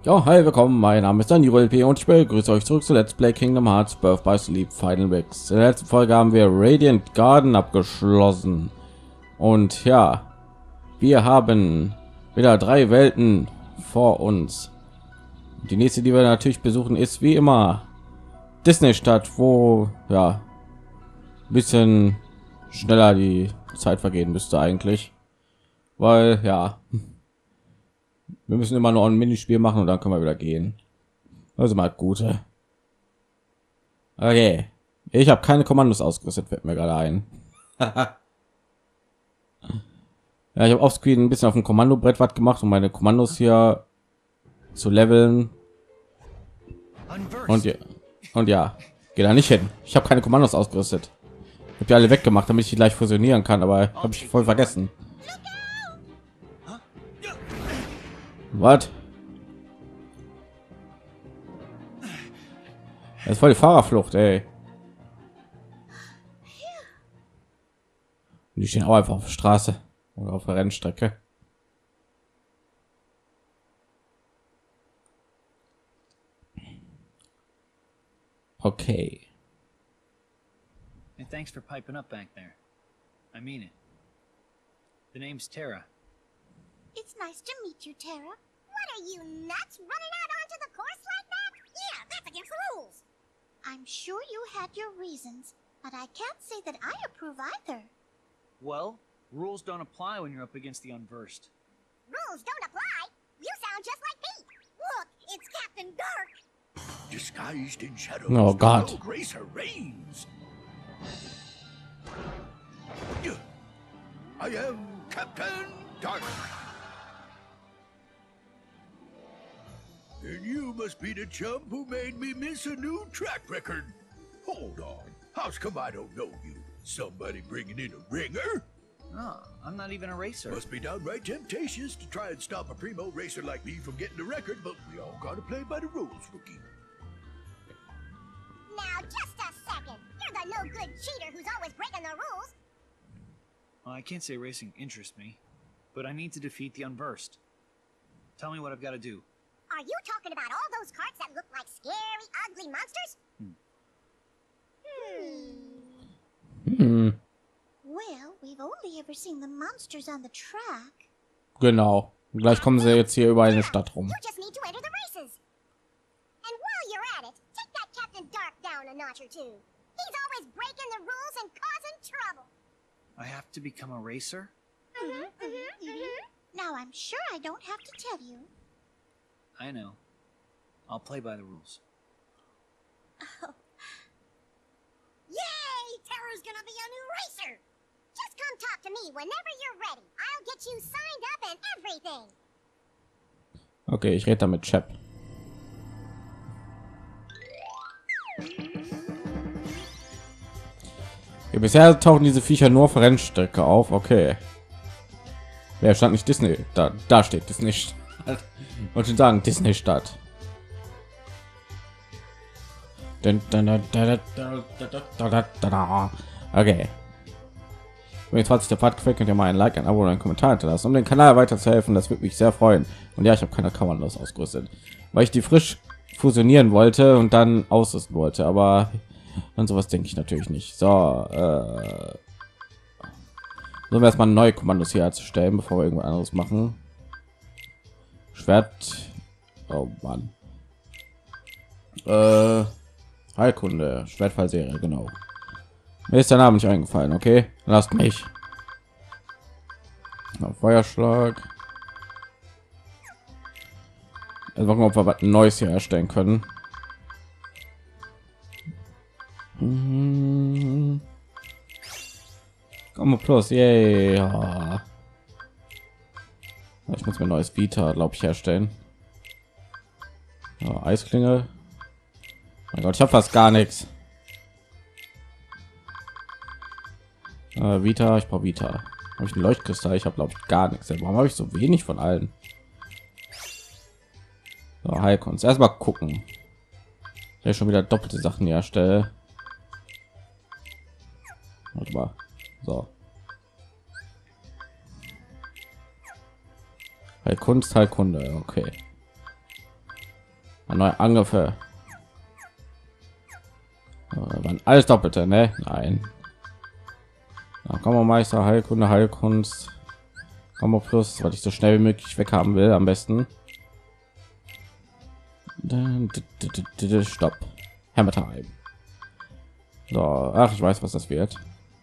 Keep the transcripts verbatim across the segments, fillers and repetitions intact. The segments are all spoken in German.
Ja, hi, willkommen. Mein Name ist Daniel L P und ich begrüße euch zurück zu Let's Play Kingdom Hearts Birth by Sleep Final Mix. In der letzten Folge haben wir Radiant Garden abgeschlossen und ja, wir haben wieder drei Welten vor uns. Die nächste, die wir natürlich besuchen, ist wie immer Disney Stadt, wo ja ein bisschen schneller die Zeit vergehen müsste eigentlich, weil ja. Wir müssen immer noch ein Minispiel machen und dann können wir wieder gehen. Also mal gute. Okay. Ich habe keine Kommandos ausgerüstet, fällt mir gerade ein. Ja, ich habe offscreen ein bisschen auf dem Kommandobrett was gemacht, um meine Kommandos hier zu leveln. Und ja, und ja, geh da nicht hin. Ich habe keine Kommandos ausgerüstet. Ich habe die alle weggemacht, damit ich die gleich fusionieren kann, aber habe ich voll vergessen. Was? Das ist voll die Fahrerflucht, ey. Die stehen auch einfach auf der Straße oder auf der Rennstrecke. Okay. And thanks for piping up back there. I mean it. The name's Terra. It's nice to meet you, Terra. What are you, nuts, running out onto the course like that? Yeah, that's against the rules. I'm sure you had your reasons, but I can't say that I approve either. Well, rules don't apply when you're up against the unversed. Rules don't apply? You sound just like me. Look, it's Captain Dark. Disguised in shadows, Oh, God. the rogue racer reigns. I am Captain Dark. And you must be the chump who made me miss a new track record. Hold on. How's come I don't know you? Somebody bringing in a ringer? No, I'm not even a racer. Must be downright temptatious to try and stop a primo racer like me from getting the record, but we all gotta play by the rules, rookie. Now, just a second. You're the no-good cheater who's always breaking the rules. Well, I can't say racing interests me, but I need to defeat the unversed. Tell me what I've got to do. Are you talking about all those carts that look like scary, ugly monsters? Hmm. Hmm. Well, we've only ever seen the monsters on the track. Genau. Und gleich kommen sie jetzt hier über eine Stadt rum. You just need to enter the races. And while you're at it, take that Captain Dark down a notch or two. He's always breaking the rules and causing trouble. I have to become a racer? Mm-hmm, mm-hmm, mm-hmm. Now, I'm sure I don't have to tell you. I know. I'll play by the rules. Oh. Yay! Terra's gonna be a new racer! Just come talk to me whenever you're ready. I'll get you signed up and everything. Okay, ich rede damit Chap. Ja, bisher tauchen diese Viecher nur auf Rennstrecke auf. Okay. Wer stand nicht Disney? Da, da steht Disney. Wollte schon sagen Disney Stadt. Okay. Wenn ihr zwanzig der Fahrt gefällt, könnt ihr mal ein Like, ein Abo oder einen Kommentar hinterlassen, um den Kanal weiter zu helfen. Das würde mich sehr freuen. Und ja, ich habe keine Kommandos ausgerüstet, weil ich die frisch fusionieren wollte und dann ausrüsten wollte. Aber an sowas denke ich natürlich nicht. So, äh, sollen wir erstmal neue Kommandos hier herzustellen, bevor wir irgendwas anderes machen. Schwert, oh Mann, äh, Heilkunde, Schwertfallserie, genau. Mir ist der Name nicht eingefallen. Okay, lasst mich. Auf Feuerschlag. Also gucken, ob wir was Neues hier erstellen können. Mhm. Komm plus, yay. Ja. Ich muss mir ein neues Vita, glaube ich, herstellen. Ja, Eisklinge. Mein Gott, ich habe fast gar nichts. Äh, Vita, ich brauche Vita. Habe ich einen Leuchtkristall? Ich habe glaube ich gar nichts. Warum habe ich so wenig von allen? So, Heilkunst. Erstmal gucken. Ich schon wieder doppelte Sachen herstelle. Warte mal. So. Heilkunst, Heilkunde, okay. Neue Angriffe. Äh, waren alles Doppelte, ne? Nein. Da kommen wir Meister, Heilkunde, Heilkunst. Kommen plus, weil ich so schnell wie möglich weg haben will, am besten. Stopp. Hammer Time. So, ach, ich weiß, was das wird.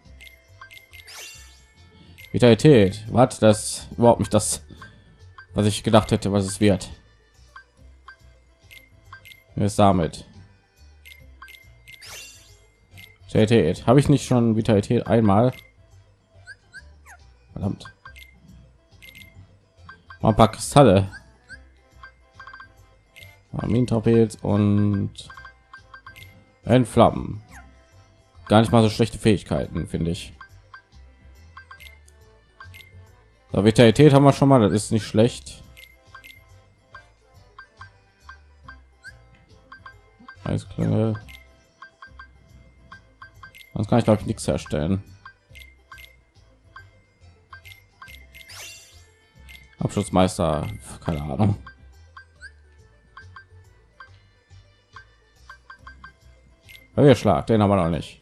Vitalität. Was? Das überhaupt nicht das, was ich gedacht hätte, was es wird. Wie ist damit? Vitalität. Habe ich nicht schon Vitalität einmal? Verdammt. Mal ein paar Kristalle. Armin-Torpedos und Entflammen. Gar nicht mal so schlechte Fähigkeiten, finde ich. So, Vitalität haben wir schon mal, das ist nicht schlecht. Eisklinge. Sonst kann ich glaube ich nichts herstellen. Abschlussmeister, keine Ahnung. Wir Schlag, den haben wir noch nicht.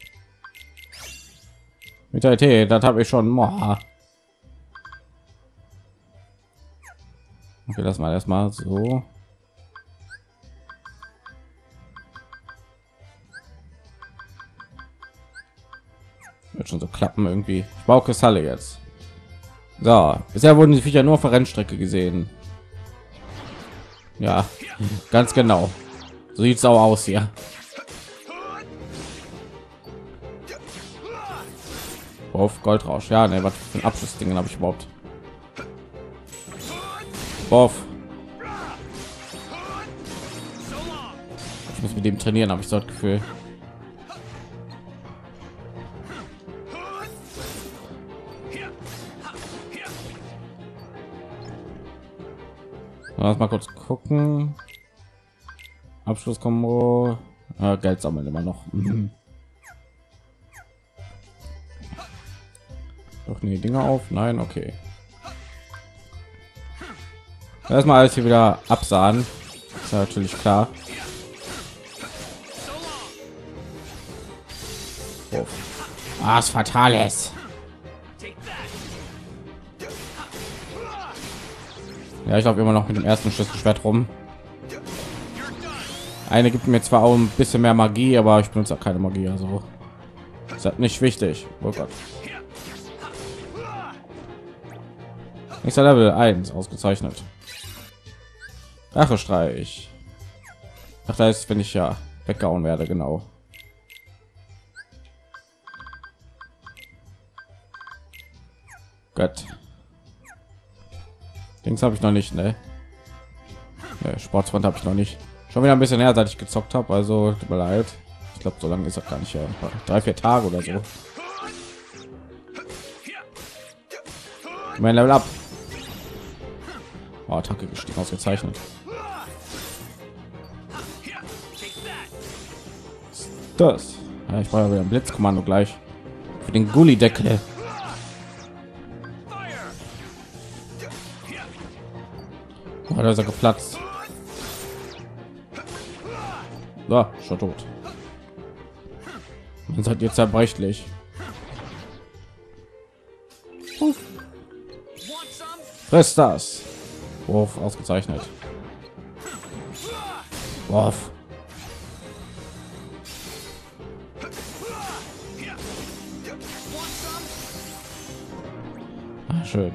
Vitalität, das habe ich schon. Boah. Okay, das mal erstmal so. Wird schon so klappen irgendwie. Ich brauche Kristalle jetzt. So, bisher wurden die Viecher nur auf der Rennstrecke gesehen. Ja, ganz genau. So sieht es auch aus hier. Auf Goldrausch. Ja, ne, was für ein Abschlussding habe ich überhaupt? Boff. Ich muss mit dem trainieren, habe ich so das Gefühl. Lass mal kurz gucken. Abschlusskombo. Ja, Geld sammeln immer noch. Mhm. Doch die Dinger auf. Nein, okay. Erstmal alles hier wieder absahen. Ist ja natürlich klar. Oh. Ah, es Fatales. Ja, ich glaube immer noch mit dem ersten Schlüsselschwert rum. Eine gibt mir zwar auch ein bisschen mehr Magie, aber ich benutze auch keine Magie, also ist das nicht wichtig. Oh Gott. Nächster Level eins, ausgezeichnet. Rachestreich. Ach, da ist, wenn ich ja weggehauen werde, genau. Gott. Dings habe ich noch nicht, ne? Ja, Sportsfront habe ich noch nicht. Schon wieder ein bisschen her, seit ich gezockt habe, also tut mir leid. Ich glaube, so lange ist das gar nicht her. Drei, vier Tage oder so. Mein Level ab. Oh, Attacke gestiegen, ausgezeichnet. Das. Ja, ich brauche wieder ein Blitzkommando gleich für den Gulli-Deckel. Oh, da ist er geplatzt. So, schon tot. Man seid jetzt zerbrechlich. Friss das. Wurf, ausgezeichnet. Wurf. Ah, schön.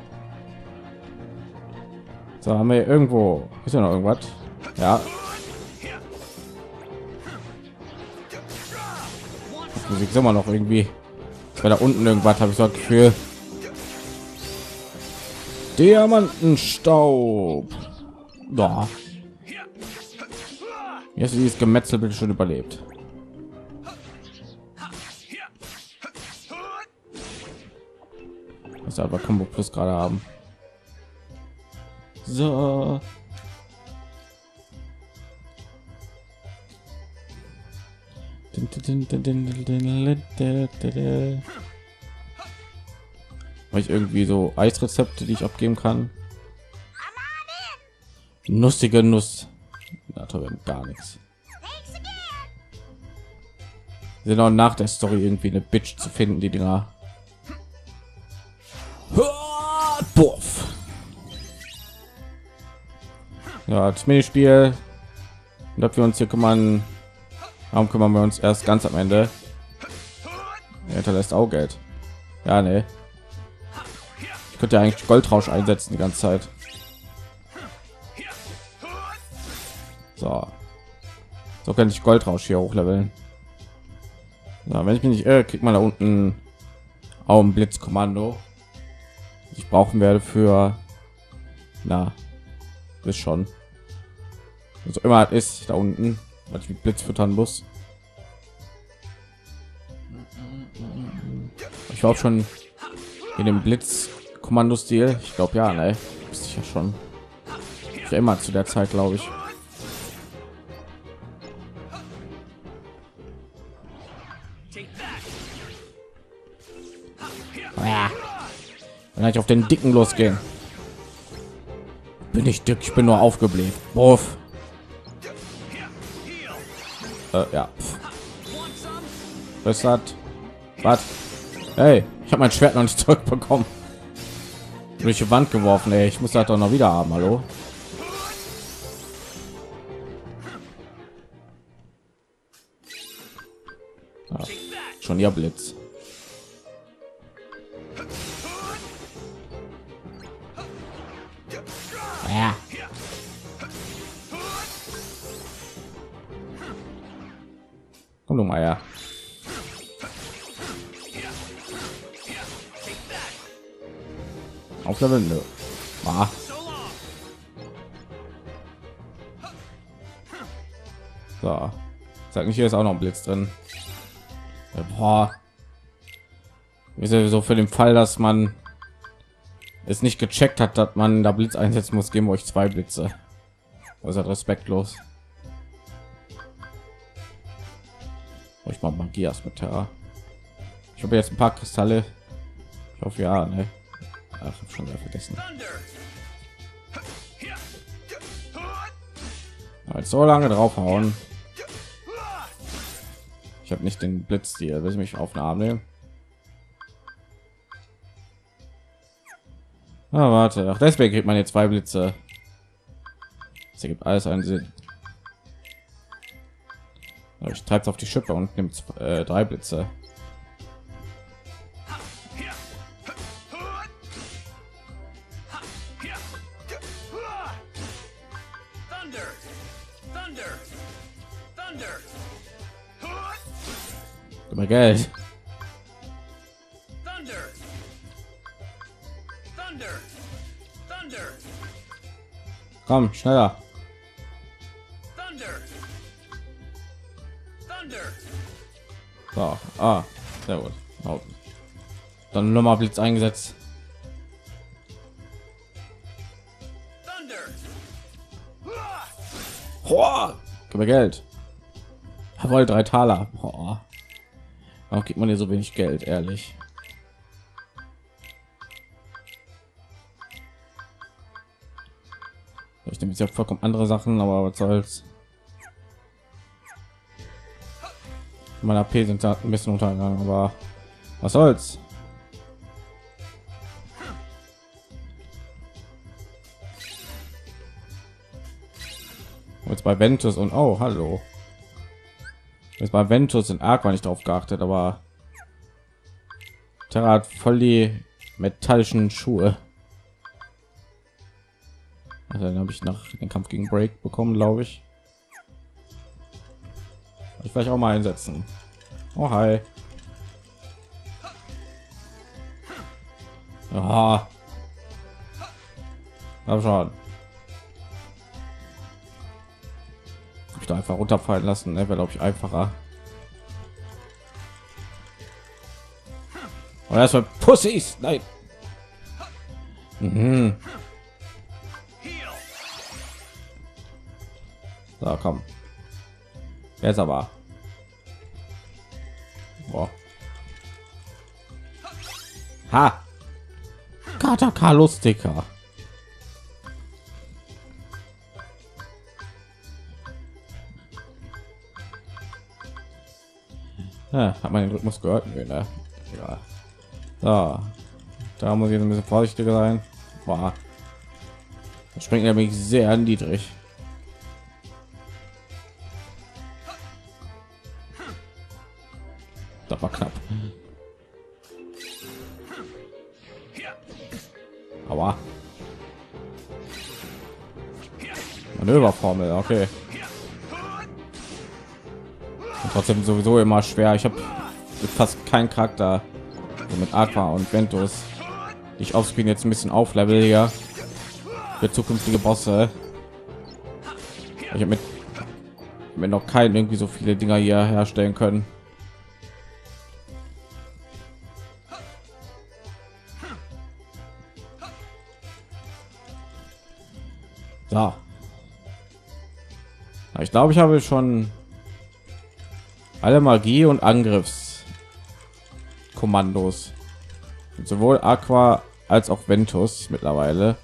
So, haben wir irgendwo, ist ja noch irgendwas? Ja. Die Musik ist immer noch irgendwie. Bei da unten irgendwas habe ich so das Gefühl. Diamantenstaub. Da. Jetzt ist dieses Gemetzel bitte schon überlebt. Was aber Combo Plus gerade haben. So. Habe ich irgendwie so Eisrezepte, die ich abgeben kann? Nussige Nuss. Da tun wir gar nichts. Thanks again. Wir sind auch nach der Story irgendwie eine Bitch zu finden, die Dinger. Puff. Ja, das Minispiel. Und ob wir uns hier kümmern, warum kümmern wir uns erst ganz am Ende? Er hinterlässt auch Geld. Ja, nee. Ich könnte ja eigentlich Goldrausch einsetzen die ganze Zeit. So, so könnte ich Goldrausch hier hochleveln. Ja, wenn ich mich nicht irre, kriegt man da unten auch ein Blitzkommando. Ich brauchen werde für, na, ist schon. Also immer ist da unten, was ich mit Blitz füttern muss. Ich glaube schon in dem Blitz-Kommando-Stil. Ich glaube ja, ne, ist ja schon. Ich immer zu der Zeit, glaube ich. Ja. Dann ich auf den Dicken losgehen. Bin ich dick? Ich bin nur aufgebläht. Buff. Äh, ja. Was hat? Was? Hey, ich habe mein Schwert noch nicht zurückbekommen. Durch die Wand geworfen. Ey, ich muss das doch noch wieder haben. Hallo. Ja, schon ihr Blitz. Ja. Komm du mal her. Auf der Winde. Ah. So. Sag nicht, hier ist auch noch ein Blitz drin. Ja, boah. Ist ja so für den Fall, dass man es nicht gecheckt hat, dass man da Blitz einsetzen muss, geben wir euch zwei Blitze. Das ist respektlos. Ich mal Magias mit Terra. Ich habe jetzt ein paar Kristalle. Ich hoffe ja, ne? Ach, ich habe schon wieder vergessen. Jetzt so lange draufhauen. Ich habe nicht den Blitz hier. Will ich mich auf den Arm nehmen? Ah, warte. Ach, deswegen kriegt man jetzt zwei Blitze. Das ergibt alles einen Sinn. Ich treibe es auf die Schippe und nimmt äh, drei Blitze. Gib mir Geld. Komm, schneller. So, ah, sehr gut. Oh. Dann nochmal Blitz eingesetzt. Oh, gib mir Geld. Jawohl, drei Taler. Oh. Warum gibt man hier so wenig Geld, ehrlich? Ich nehme jetzt ja vollkommen andere Sachen, aber was soll's. Meine A P sind da ein bisschen untergegangen, aber was soll's. Jetzt bei Ventus und oh, hallo. Jetzt bei Ventus und Aqua nicht drauf geachtet, aber Terra hat voll die metallischen Schuhe. Also dann habe ich nach den Kampf gegen Break bekommen, glaube ich. Ich vielleicht auch mal einsetzen. Oh hi. Aha. Hab schon. Ich da einfach runterfallen lassen, ne? Wäre glaube ich einfacher. Und erstmal Pussys. Nein. Mhm. So, komm. Jetzt aber. Boah. Ha. Kata Carlos Sticker. Ja, hat man den Rhythmus gehört? Nee, ne? Ja. So. Da muss ich jetzt ein bisschen vorsichtiger sein. Boah. Das springt nämlich sehr niedrig. Das war knapp. Aber Manöverformel, okay. Und trotzdem sowieso immer schwer. Ich habe fast keinen Charakter also mit Aqua und Ventus. Ich offscreen jetzt ein bisschen auflevel hier für zukünftige Bosse. Ich habe mit, mit noch keinen irgendwie so viele Dinger hier herstellen können. So. Ich glaube, ich habe schon alle Magie und Angriffskommandos, sowohl Aqua als auch Ventus mittlerweile.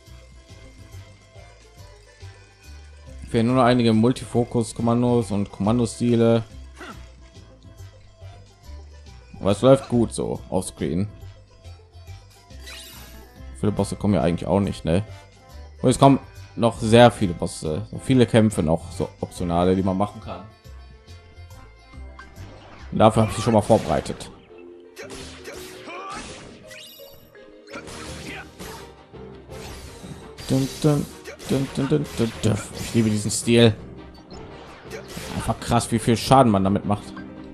Fehlen nur noch einige Multifokus-Kommandos und Kommandostile. Aber es läuft gut so auf Screen. Viele Bosse kommen ja eigentlich auch nicht, ne? Und es kommen noch sehr viele Bosse, so viele Kämpfe noch, so optionale, die man machen kann. Und dafür habe ich schon mal vorbereitet. Dun, dun, dun, dun, dun, dun, dun. Ich liebe diesen Stil. Einfach krass, wie viel Schaden man damit macht.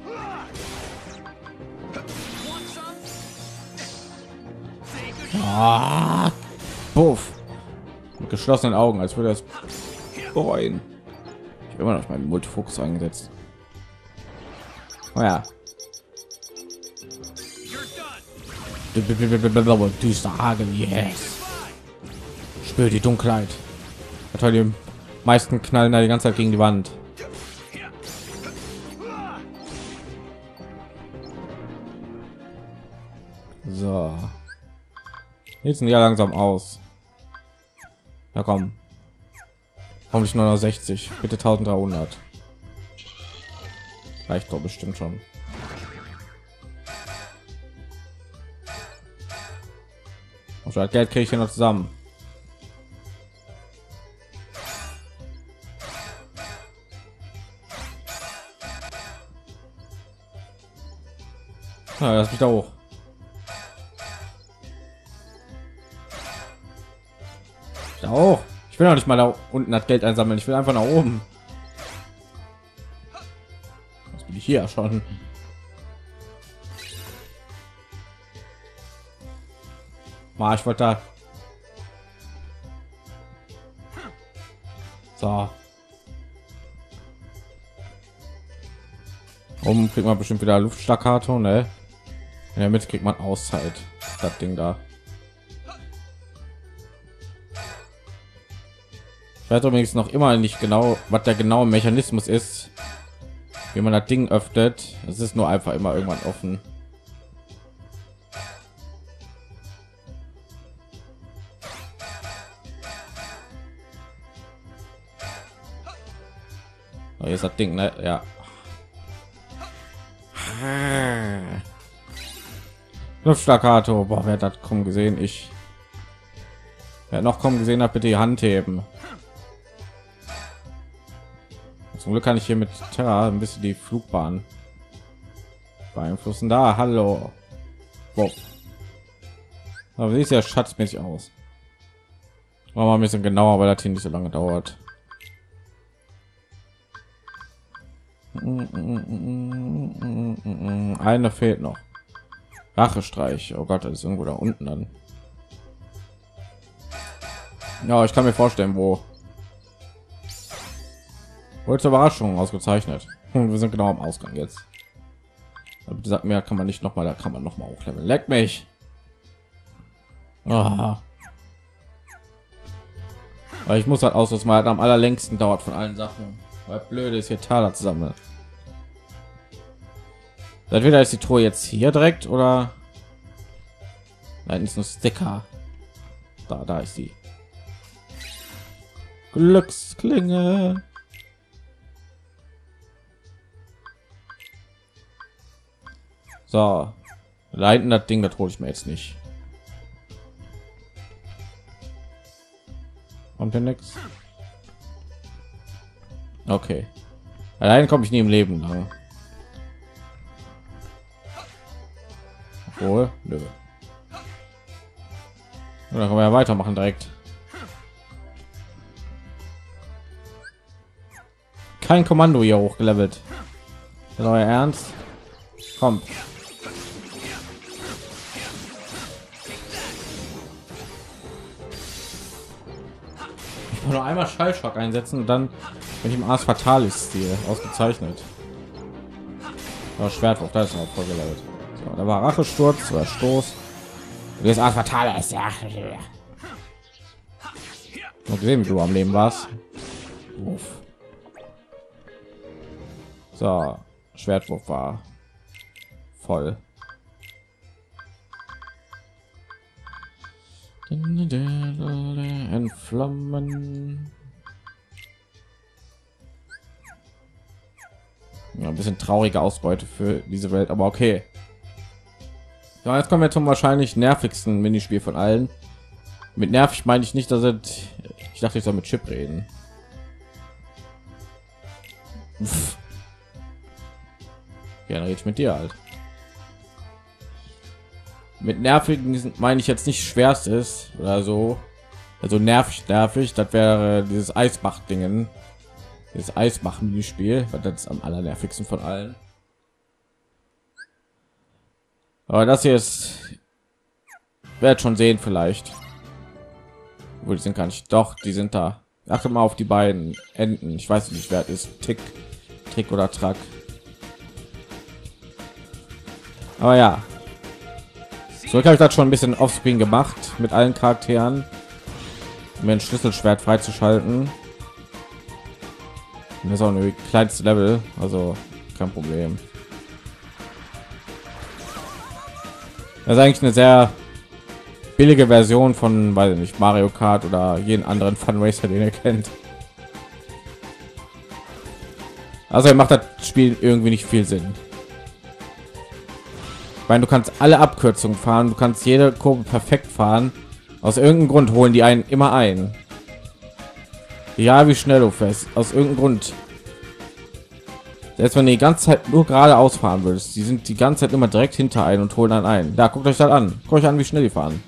Ah, puff. Mit geschlossenen Augen, als würde es bereuen. Ich habe immer noch meinen Multifokus eingesetzt. Oh ja. Du sagen, yes. Spür die Dunkelheit. Die meisten knallen da die ganze Zeit gegen die Wand. So. Jetzt sind ja langsam aus. Na komm. Hoffentlich nur noch sechzig. Bitte eintausenddreihundert. Reicht doch bestimmt schon. Und schon Geld kriege ich hier noch zusammen. Ja, lass mich da hoch. Da hoch. Ich will auch nicht mal da unten das Geld einsammeln. Ich will einfach nach oben. Was bin ich hier schon? Mal, ich wollte da. So. Oben kriegt man bestimmt wieder Luftstaccato, ne? In der Mitte kriegt man Auszeit. Das Ding da. Ich weiß übrigens noch immer nicht genau, was der genaue Mechanismus ist, wie man das Ding öffnet. Es ist nur einfach immer irgendwann offen. Oh, hier ist das Ding, ne? Ja. Luftstaccato. Boah, wer hat das kommen gesehen? Ich. Wer noch kommen gesehen hat, bitte die Hand heben. Zum Glück kann ich hier mit Terra ein bisschen die Flugbahn beeinflussen. Da, hallo. Wow. Aber sie ist ja schatzmäßig aus. Machen wir ein bisschen genauer, weil das hier nicht so lange dauert. Eine fehlt noch. Rachestreich. Oh Gott, das ist irgendwo da unten dann. Ja, ich kann mir vorstellen, wo. Heute Überraschung ausgezeichnet. Und wir sind genau am Ausgang jetzt. Aber sagt mir, kann man nicht noch mal, da kann man noch mal hochleveln. Leck mich. Ah. Aber ich muss halt aus, dass man halt am allerlängsten dauert von allen Sachen. Weil blöd ist hier Taler zu sammeln. Entweder ist die Truhe jetzt hier direkt oder nein, ist nur Sticker. Da, da ist die Glücksklinge. So, da hinten das Ding, das hole ich mir jetzt nicht. Kommt denn nichts? Okay. Allein komme ich nie im Leben lang. Obwohl, nö. Und dann können wir ja weitermachen direkt. Kein Kommando hier hochgelevelt. Ist euer Ernst? Kommt. Ich kann nur einmal Schallschock einsetzen und dann mit dem Ars Fatalis Stil ausgezeichnet. Aber Schwertwurf, das ist noch voll gelevelt. So, da war Rachesturz oder Stoß. Und jetzt Ars Fatalis. Ja. Mal gesehen, wie du am Leben warst. Uff. So, Schwertwurf war voll. Entflammen. Ja, ein bisschen traurige Ausbeute für diese Welt, aber okay. Ja, jetzt kommen wir zum wahrscheinlich nervigsten Minispiel von allen. Mit nervig meine ich nicht, dass es, ich dachte, ich soll mit Chip reden. Uff. Ja, dann rede ich mit dir halt. Mit nervigen meine ich jetzt nicht schwerstes oder so. Also nervig, nervig. Das wäre dieses Eisbach-Dingen. Das Eisbach-Minispiel, weil das ist am allernervigsten von allen. Aber das hier ist, wird schon sehen vielleicht. Wo die sind, kann ich doch. Die sind da. Achte mal auf die beiden Enden. Ich weiß nicht, wer ist. Tick, Trick oder Track. Aber ja, so habe ich das schon ein bisschen offscreen gemacht mit allen Charakteren, um mir ein Schlüsselschwert freizuschalten. Und das ist auch ein kleinste Level, also kein Problem. Das ist eigentlich eine sehr billige Version von, weiß ich nicht, Mario Kart oder jeden anderen Fun Racer, den ihr kennt. Also er macht das Spiel irgendwie nicht viel Sinn. Weil du kannst alle Abkürzungen fahren, du kannst jede Kurve perfekt fahren. Aus irgendeinem Grund holen die einen immer ein. Ja, wie schnell du fährst. Aus irgendeinem Grund. Selbst wenn du die ganze Zeit nur geradeaus fahren würdest, die sind die ganze Zeit immer direkt hinter ein und holen dann ein. Da guckt euch das an. Guckt euch an, wie schnell die fahren.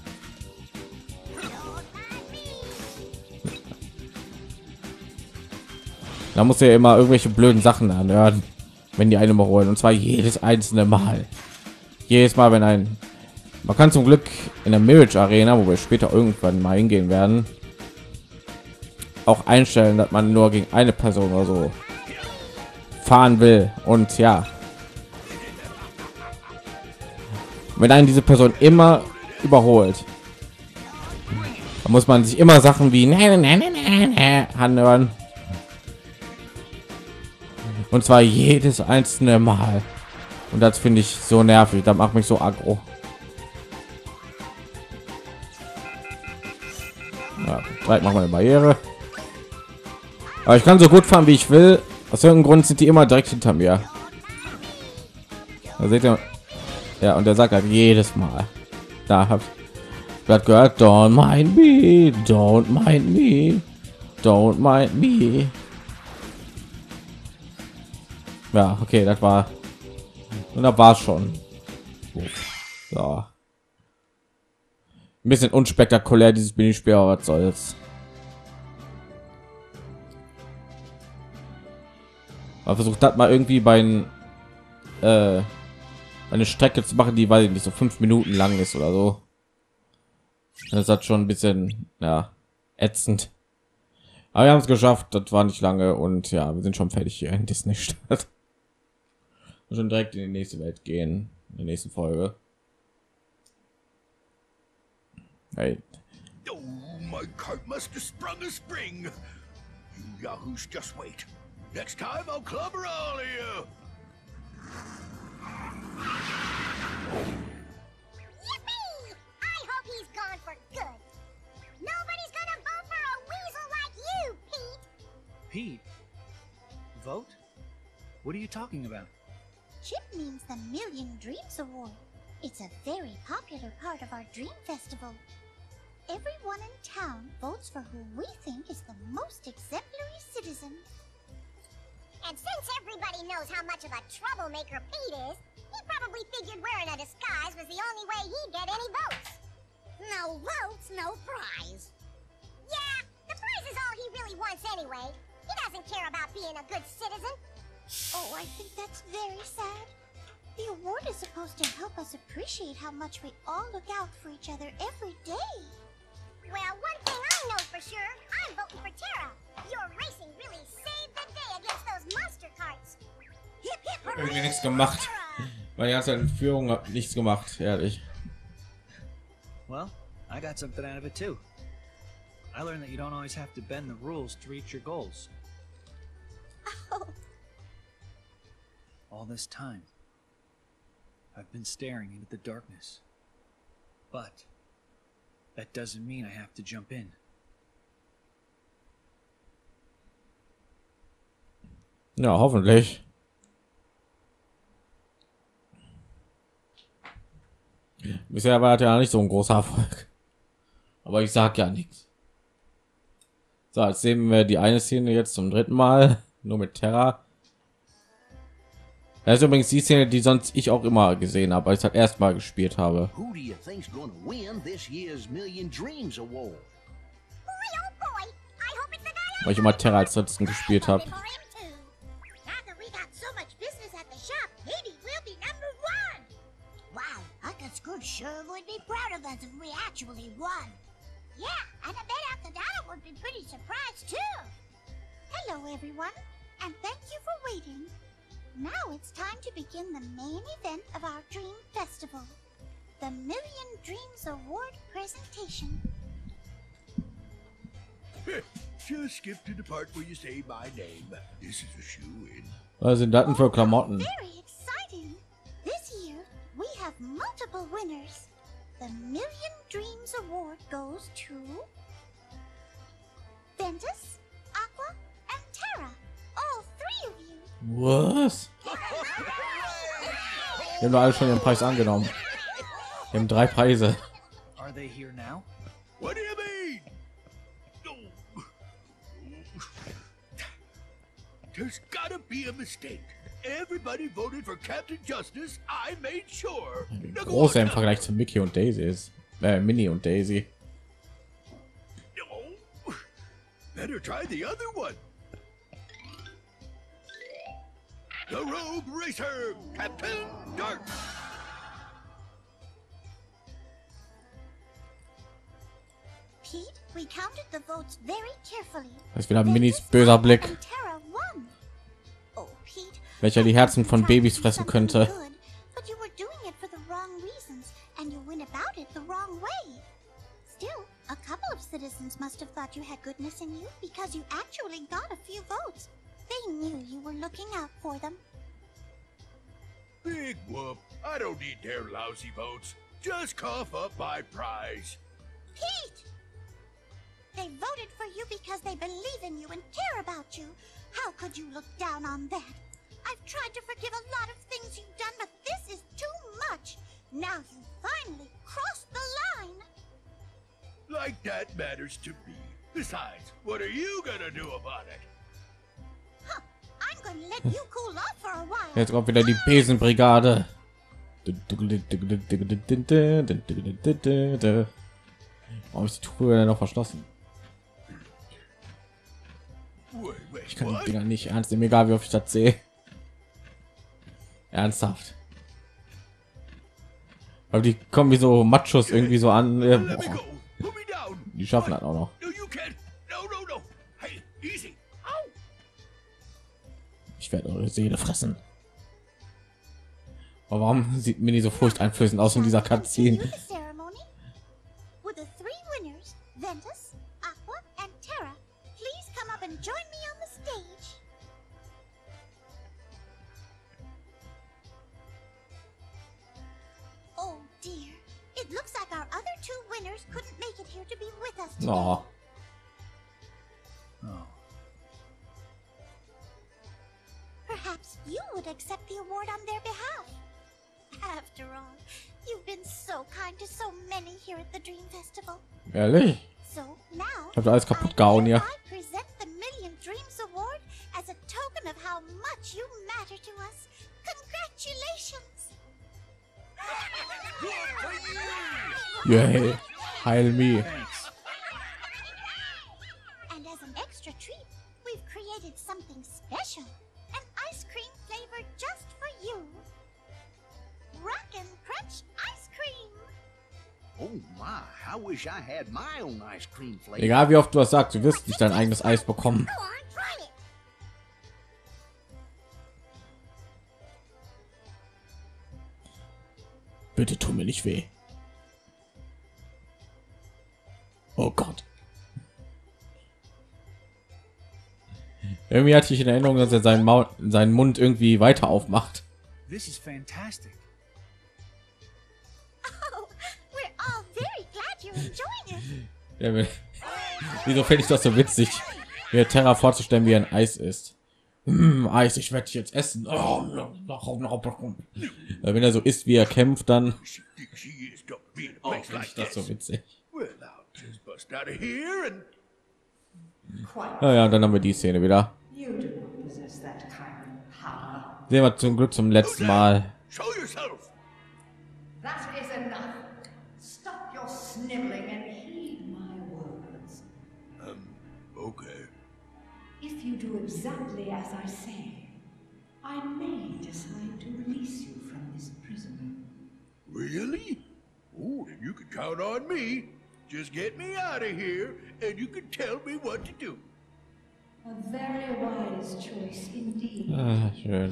Da muss ja immer irgendwelche blöden Sachen anhören, wenn die eine mal holen, und zwar jedes einzelne Mal. Jedes Mal, wenn ein, man kann zum Glück in der Mirage Arena, wo wir später irgendwann mal hingehen werden, auch einstellen, dass man nur gegen eine Person oder so fahren will. Und ja, wenn einen diese Person immer überholt, dann muss man sich immer Sachen wie anhören. Und zwar jedes einzelne Mal. Und das finde ich so nervig. Da macht mich so aggro. Ja, direkt machen wir eine Barriere. Aber ich kann so gut fahren, wie ich will. Aus irgendeinem Grund sind die immer direkt hinter mir. Da seht ihr. Ja, und der sagt halt jedes Mal. Da habt ihr gehört. Don't mind me. Don't mind me. Don't mind me. Ja, okay, das war. Und da war es schon. So. Ein bisschen unspektakulär dieses Minispiel, aber was soll's. Aber versucht das mal irgendwie bei äh, eine Strecke zu machen, die, weil ich nicht, so fünf Minuten lang ist oder so. Das hat schon ein bisschen, ja, ätzend. Aber wir haben es geschafft. Das war nicht lange und ja, wir sind schon fertig hier in Disney-Stadt. Schon direkt in die nächste Welt gehen, in der nächsten Folge. Hey. Oh, my cart must have sprung a spring. You yahoos just wait. Next time I'll clobber all of you. Yippee! I hope he's gone for good. Nobody's gonna vote for a weasel like you, Pete. Pete? Vote? What are you talking about? chip means the Million Dreams Award. It's a very popular part of our Dream Festival. Everyone in town votes for who we think is the most exemplary citizen. And since everybody knows how much of a troublemaker Pete is, he probably figured wearing a disguise was the only way he'd get any votes. No votes, no prize. Yeah, the prize is all he really wants anyway. He doesn't care about being a good citizen. Oh, I think that's very sad. The award is supposed to help us appreciate how much we all look out for each other every day. Well, one thing I know for sure, I'm voting for Terra. Your racing really saved the day against those monster carts. Hip hip hooray, Irgendwie nichts gemacht. Terra! Meine ganze Entführung hat nichts gemacht, ehrlich. Well, I got something out of it too. I learned that you don't always have to bend the rules to reach your goals. Oh, All this time, I've been staring into the darkness. But that doesn't mean I have to jump in. Ja, hoffentlich. Bisher war das ja nicht so ein großer Erfolg. Aber ich sag ja nichts. So, jetzt sehen wir die eine Szene jetzt zum dritten Mal, nur mit Terra. Das ist übrigens die Szene, die sonst ich auch immer gesehen habe, als ich das erst mal gespielt habe. Who do you think's gonna win this year's Million Dreams Award? Boy, oh boy, I hope it's the guy Weil ich immer Terra als letzten gespielt habe. now that we got so much business at the shop, maybe we'll be number one. Wow, Uncle Scrooge sure would be proud of us if we actually won. Yeah, and I bet Uncle Donald would be pretty surprised too. Hello, everyone, and thank you for waiting. Now it's time to begin the main event of our Dream Festival, the Million Dreams Award presentation. Just skip to the part where you say my name. This is a shoe-in. Was sind Daten für Klamotten? Very exciting! This year, we have multiple winners. The Million Dreams Award goes to Ventus, Aqua, and Terra. All three of you. Was? Wir haben doch alle schon den Preis angenommen. Wir haben drei Preise. Are they here now? What do you mean? Oh. There's gotta be a mistake. Everybody voted for Captain Justice. I made sure. Wie Now go groß er on im now. Vergleich zu Mickey und Daisy ist. Äh, Minnie und Daisy. No. Better try the other one. The Rogue Racer, Captain Dark. Pete, we counted the votes very carefully. Das ist wieder Minis Ventus, böser Aqua, Blick, and Terra won. Oh, Pete, welcher die Herzen von Babys fressen könnte. good, but you were doing it for the wrong reasons, and you went about it the wrong way. Still, a couple of citizens must have thought you had goodness in you because you actually got a few votes. They knew you were looking out for them. Big whoop. I don't need their lousy votes. Just cough up my prize. Pete! They voted for you because they believe in you and care about you. How could you look down on that? I've tried to forgive a lot of things you've done, but this is too much. Now you finally crossed the line. Like that matters to me. Besides, what are you gonna do about it? Huh, I'm gonna let you cool off for a while. Jetzt kommt wieder die Besenbrigade. Warum ist die Truhe denn noch verschlossen? Wait, wait, Ich kann die what? Dinger nicht ernst nehmen, egal wie oft ich das sehe. Ernsthaft. Aber die kommen wie so Machos irgendwie so an. Äh, Let me boah, go. Put me down. die schaffen das auch noch. No, you can't. No, no, no. Hey, easy. Ow. Ich werde eure Seele fressen. Aber warum sieht Mini so furchteinflößend aus in dieser Cutscene? Continue the ceremony. Would the three winners, Ventus, Aqua, and Terra, please come up and join me on the stage? Oh dear, it looks like our other two winners couldn't make it here to be with us today. Oh, Oh, Perhaps you would accept the award on their behalf. After all, you've been so kind to so many here at the Dream Festival. Ehrlich? So now, Ich habe alles kaputt gehauen hier. I present the Million Dreams Award as a token of how much you matter to us. Congratulations! Yay! Heil me. Thanks. And as an extra treat, we've created something special. An ice cream flavor just for you. Rockin' Crunch ice cream. Oh my, I wish I had my own ice cream flavor. Egal wie oft du das sagst, du wirst nicht dein eigenes Eis bekommen. Go on, try it. Bitte tu mir nicht weh. Oh Gott. Irgendwie hatte ich in Erinnerung, dass er seinen, Maul, seinen Mund irgendwie weiter aufmacht. This is fantastic. Oh, we're all very glad you're enjoying it. Ja, wenn- wieso fände ich das so witzig, mir Terra vorzustellen, wie ein Eis ist. Mm, Eis, ich werde dich jetzt essen. Oh, wenn er so isst, wie er kämpft, dann She thinks she is to be in a oh, place finde like ich das this. so witzig. Well, I'll just bust out of here and Naja, und dann haben wir die Szene wieder. You do not possess that kind of power. Sehen wir zum Glück zum letzten Mal. show yourself. That is enough. Stop your sniveling and heed my words. Okay. If you do exactly as I say, I may decide to release you from this prison. Really? Oh, then you can count on me. Just get me out of here, and you can tell me what to do. A very wise choice indeed. Ah, schön.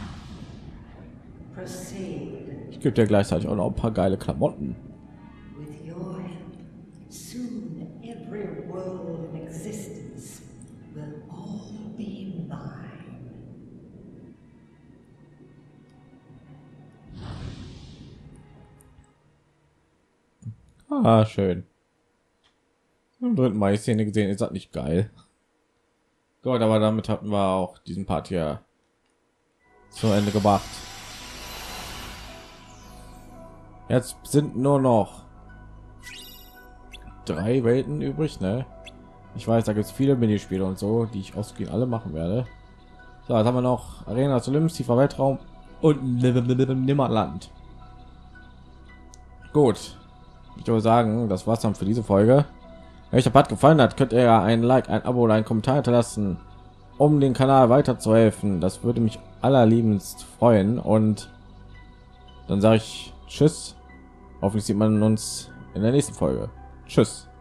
Proceed. Ich gebe dir gleichzeitig auch noch ein paar geile Klamotten. With your help, soon every world in existence will all be mine. Ah, schön. Im dritten Mal die Szene gesehen, ist das nicht geil? Gut, aber damit hatten wir auch diesen Part hier zu Ende gebracht. Jetzt sind nur noch drei Welten übrig, ne? Ich weiß, da gibt es viele Minispiele und so, die ich ausgehend alle machen werde. So, jetzt haben wir noch Arena des Olymps, tiefer Weltraum und Nimmerland. Gut, ich würde sagen, das war's dann für diese Folge. Wenn euch der Part gefallen hat, könnt ihr ja ein Like, ein Abo oder einen Kommentar hinterlassen, um den Kanal weiterzuhelfen. Das würde mich allerliebendst freuen. Und dann sage ich Tschüss. Hoffentlich sieht man uns in der nächsten Folge. Tschüss.